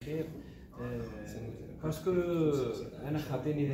خير. باسكو انا خاطيني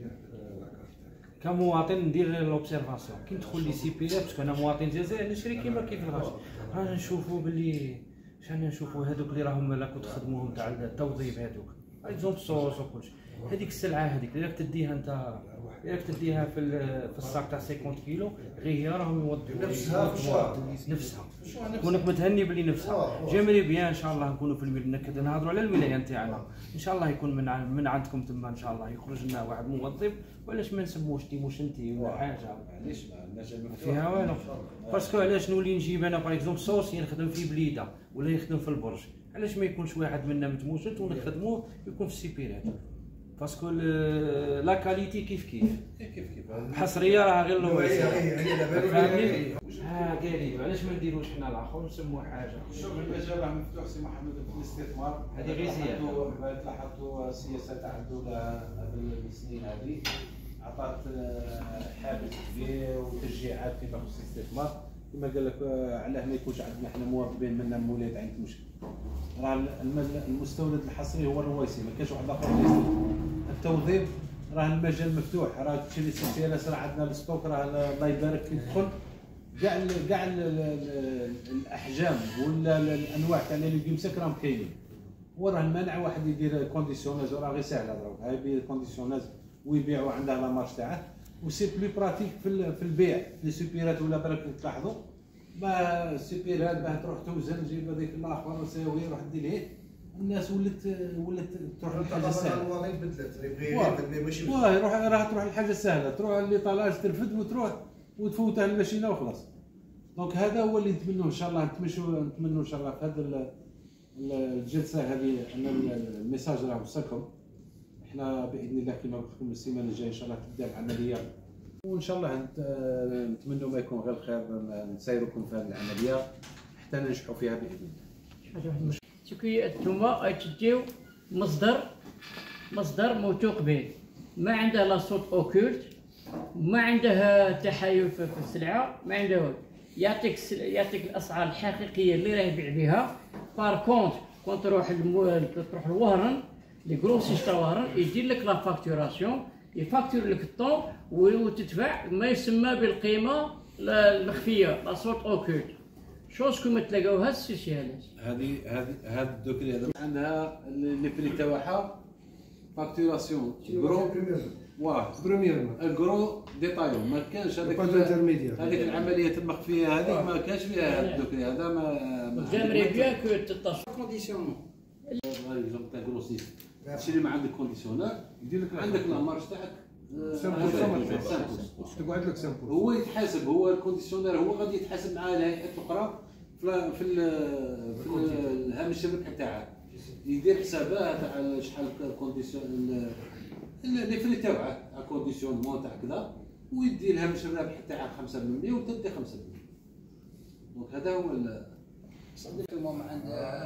كمواطن ندير لوبسيرفاسيون كي ندخل لي سي بي اف، باسكو انا مواطن جزائري نشري كيما كيف الغاش. رانا نشوفوا باللي شحال نشوفوا هذوك اللي راهم لا كنت تخدموهم تاع التوظيف هذوك اكزومبل صوص وكلشي. هذيك السلعه هذيك اللي راك تديها انت، راك تديها في الصاك تاع 50 كيلو، غير هي راهم يوظفوا نفسها كونك متهني بلي نفسها. جيمري بيان ان شاء الله نكونوا في نكد نهضروا على الولايه نتاعنا، ان شاء الله يكون من عندكم تما ان شاء الله يخرج لنا واحد موظف. وعلاش ما نسموش تيموشنتي ولا حاجه؟ علاش ما فيها والو. باسكو علاش نولي نجيب انا باغ اكزومبل صوصي نخدم في بليده ولا يخدم في البرج، علاش ما يكونش واحد منا متموشنت ونخدموه يكون في السيبيرات؟ باسكو لا كاليتي كيف حصريه راه غير فهمتني. قالي علاش ما نديروش حنا الاخر ونسموه حاجه؟ شوف المجال راه مفتوح سي محمد في الاستثمار. هذه غير زياده. لاحظتوا السياسه تاع الدوله هذه السنين هذه عطات حافز كبير وتشجيعات فيما يخص الاستثمار. كما قال لك علاه ما يكونش عندنا حنا موظفين منا مولات عند مشكل. راه المستورد الحصري هو الرويسي، ما كاينش واحد اخر التوظيف. راه المجال مفتوح، راه تشري سياسه، راه عندنا الستوك، راه الله يبارك فيك تدخل كاع الاحجام ولا الانواع تاع لي ليغومسك راهم كاينين. وراه المانع واحد يدير كونديسيوناج، راه غير ساهله دروك هاي يدير كونديسيوناج ويبيعوا عنده لا مارش تاعه، وسي بلو براتيك في البيع. لي سوبيرات ولا بالك تلاحظوا ما السوبيرات باه تروح توزن جيب هذيك الاخر ساوي روح دير الناس ولات تروح للحاجه السهله. الوظيفه بدلت اللي بغى يخدم ماشي راه تروح للحاجه السهله، تروح ليطالاج ترفد وتروح وتفوتها الماشينه وخلاص. دونك هذا هو اللي نتمنوه ان شاء الله. نتمنوا ان شاء الله في هذه الجلسه هذه ان الميساج راه وصلكم. احنا باذن الله كما قلت لكم السيمانه الجايه ان شاء الله تبدا العمليه، وان شاء الله نتمنوا ما يكون غير خير. نسيركم في هذه العمليه حتى ننجحوا فيها باذن الله. سكي انتوما تديو مصدر موثوق به، ما عنده لا صوت اوكولت، ما عنده تحايل في السلعه، ما عنده والو. يعطيك الاسعار الحقيقيه اللي راه يبيع بها. بار كونت تروح الوهران لي غروسيست تاع الوهران يدير لك لا فاكتوراسيون، يفاكتور لك الطون وتدفع ما يسمى بالقيمه المخفيه لا صوت اوكولت. شوز كما تلاقاوها السوسيالات هذا الدوكري هذا عندها لي بري تاعها فاكتوراسيون غرو بريمير الغرو ديتايون. ما كانش هذيك العمليات المخفيه هذيك ما كانش فيها هذا الدوكري هذا. ما جامري بيان كو تطاش كونديسيون تاع غروسيست تشري ما عندك كونديسيونير يدير لك عندك لا مارش تاعك تقعد لك سامبل. هو يتحاسب، هو الكونديسيونير هو غادي يتحاسب مع الهيئات الاخرى في الهامش الربح تاعه، يدير حسابه تاع شحال كونديسيون لي فري تاعه تاع كونديسيونمون تاع كذا، ويدي الهامش الربح تاعه 5% وانت تدي 5%. دونك هذا هو المهم عند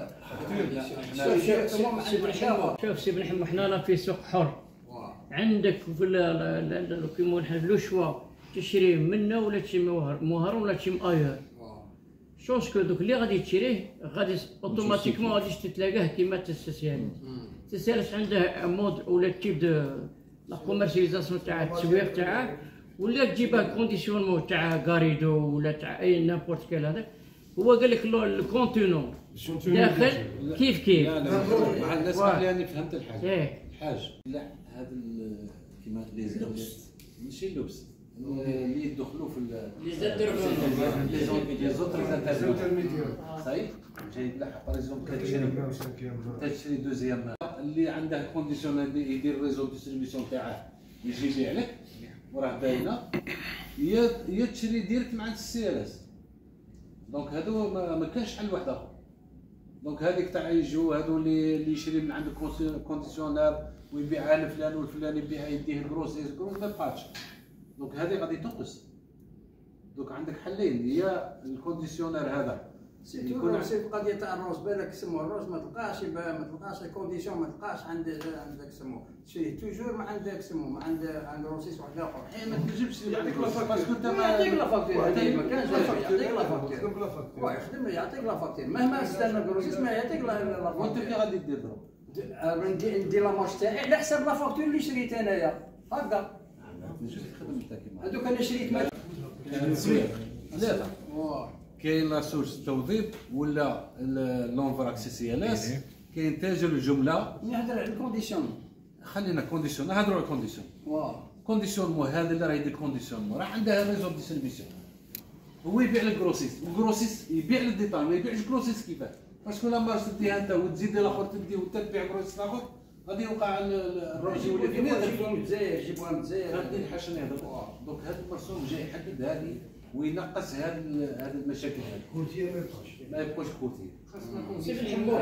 شوف سي بن حمو حنا في سوق حر. عندك في كيما نحن لو شوا تشري منا ولا تشري مهر ولا تشري اير. شوز كو دوك اللي غادي تشريه غادي اوتوماتيكمون غاديش تتلاقاه كيما السوسيالات. السوسيالات عنده مود ولا تيب دو لا كوميرسياليزاسيون تاع التسويق تاعه، ولا تجيبها كونديسيونمون تاع غاريدو ولا تاع اي نابورت كال هذاك. هو قال لك الكونتينون داخل كيف مع الناس اللي فهمت الحاج. لا هذا كيما ماشي اللبس اللي يدخلوا في لي زوتر صحيح جاي تلاحق باغ اكزومبل تشري دوزيام اللي عنده كونديسيون يدير ريزو ديستريبيسيون تاعه يجي يبيع لك وراه باينه، يا تشري ديريكت مع السي ال اس. دونك هذو ما كانش حل واحد اخر. دونك هذيك تاع يجوا هذو اللي يشري من عند كونديسيونير ويبيعها لفلان والفلان يبيعها يديه الكروس ما بقاتش. دونك هذه غادي تنقص. دونك عندك حلين، هي الكونديسيونير هذا يكون القضيه تاع الروز بالك سمو الروز ما تلقاش الكونديسيون ما تلقاش عندك سمو شي توجور ما عندك سمو ما عند روسيس واحد اخر. ما تنجمش يعطيك لا فاكتور باسكو انت يعطيك لا فاكتور ما كانش يعطيك لا فاكتور يخدم يعطيك لا فاكتور مهما استنى الروسيس ما يعطيك لا فاكتور. وانت كي غادي دير دروك ندير لا مارش تاعي على حساب لا فاكتور اللي شريت انايا هكا. هذوك انا شريت ثلاثه كاين لا سورس التوظيف ولا لونفراك سي سي ال اس، كاين تاجر الجمله. نهضر على الكونديسيون، خلينا كونديسيون، نهضروا على الكونديسيون. كونديسيون هذا اللي راه يدير كونديسيون راه عندها ريزون ديستريبيسيون، هو يبيع للكروسيست والكروسيست يبيع للديتاي، ما يبيعش كروسيست كيفاه. باسكو لا مارش تديها انت وتزيد الاخر تدي وانت تبيع كروسيست اخر غادي يوقع الروجي ولا فين يجيبوها من الجزائر، يجيبوها من الجزائر. هذه الحاجه نهضر. دونك هذا المرسوم جاي يحدد هذه وينقص هذه المشاكل هذه. كوتيه ما يبقاش، ما يبقاش كوتيه. سيب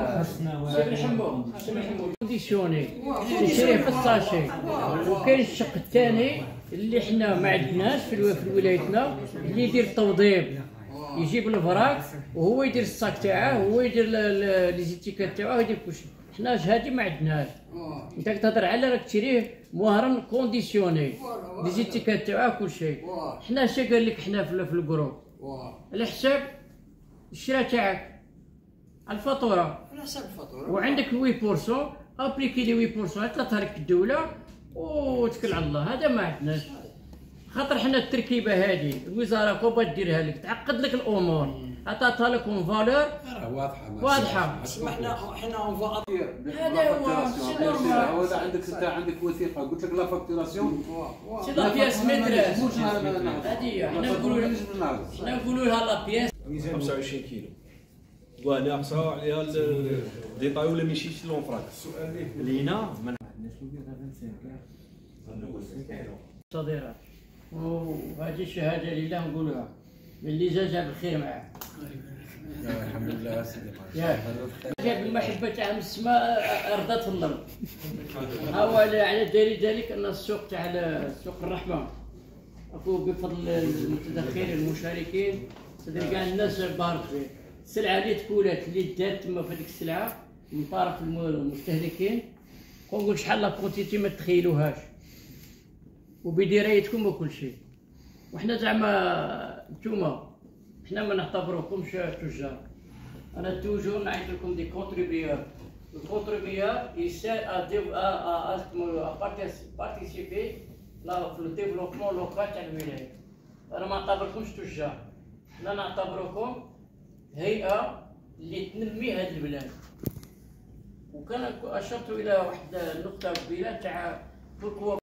الحمو كونديسيوني تشريه في الساشي. وكاين الشق الثاني اللي حنا ما عندناش في ولايتنا، اللي يدير التوضيب، يجيب الفراك وهو يدير الصاك تاعه، هو يدير لي زيتيكات تاعه، يدير كلشي. حنا هادي ما عندناش. انت كتهضر على راك تشريه مهرا كونديسيوني، لي زيتيكات تاعه كلشي. حنا اش قال لك حنا في الجروب على حساب الشراء تاعك على الفاتوره، على حساب الفاتوره، وعندك 8% ابليكي لي 8% تعطيها لك الدوله وتكل على الله. هذا ما عندناش، خاطر حنا التركيبه هذه الوزاره كوبا ديرها لك، تعقد لك الامور، عطاتها لك اون فالور واضحه. حنا اون فا هذا هو سي نورمال. هذا عندك انت عندك وثيقه قلت لك لا فاكتوراسيون سي لا بياس ميدريس. مش هذه حنا نقولوا لها لا بياس 25 كيلو وهنا حصاو عليها الديتاي ولا ماشيش لونفراك. اللي هنا ما عندناش غير 25 صديرات. وهذه الشهاده لله نقولها اللي جا بالخير معاه. الحمد لله سيدي. جاب المحبه تاع السماء ارضت الارض. هو على دليل ذلك ان السوق تاع سوق الرحمه اكو بفضل المتدخلين المشاركين صدر كاع الناس بارك فيه. السلعه اللي تكولات اللي دات تما في هذيك السلعه من طرف المستهلكين، نقول شحال لا كونتيتي ما تخيلوهاش، وبدرايتكم وكل شيء. وحنا زعما نتوما حنا ما نعتبروكمش تجار. انا توجور نعيط لكم دي كونتريبيور. الكونتريبيور يسال ا بارتيسيبي لا في الديفلوبمون لوكال تاع الولايه. انا ما نعتبركمش تجار، حنا نعتبركم هيئه اللي تنمي هذه البلاد. وكان اشرت الى واحد النقطه كبيره تاع